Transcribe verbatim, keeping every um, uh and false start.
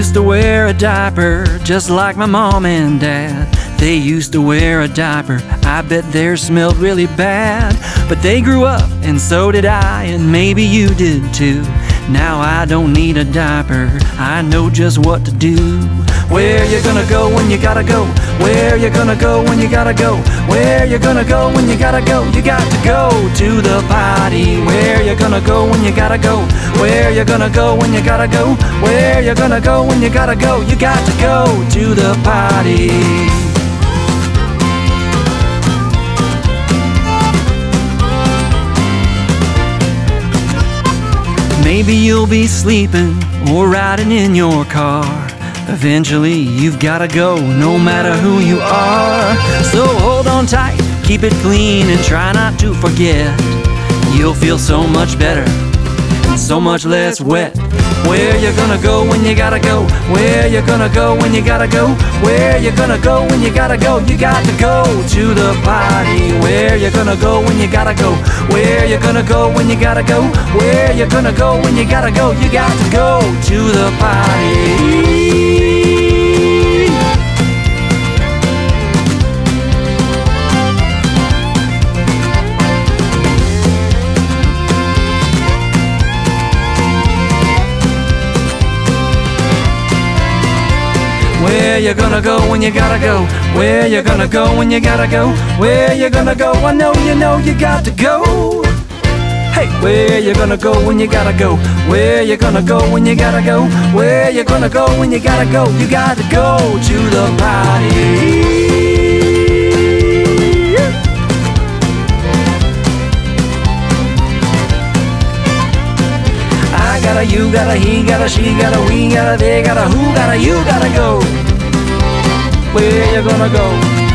used to wear a diaper just like my mom and dad. They used to wear a diaper, I bet theirs smelled really bad. But they grew up and so did I, and maybe you did too. Now I don't need a diaper, I know just what to do. Where you gonna go when you gotta go? Where you gonna go when you gotta go? Where you gonna go when you gotta go? You got to go to the potty. Where you gonna go when you gotta go? Where you gonna go when you gotta go? Where you gonna go when you gotta go? You got to go to the potty. Maybe you'll be sleeping or riding in your car. Eventually you've gotta go, no matter who you are. So hold on tight, keep it clean, and try not to forget. You'll feel so much better and so much less wet. Where you gonna go when you gotta go? Where you gonna go when you gotta go? Where you gonna go when you gotta go? You got to go to the potty. Where you gonna go when you gotta go? Where you gonna go when you gotta go? Where you gonna go when you gotta go? You got to go to the potty. Where you gonna go when you gotta go? Where you gonna go when you gotta go? Where you gonna go? I know you know you got to go. Hey, where you gonna go when you gotta go? Where you gonna go when you gotta go? Where you gonna go when you gotta go? You got to go to the potty. I gotta, you gotta, he gotta, she gotta, we gotta, they gotta, who gotta, you gotta go. Where you gonna go?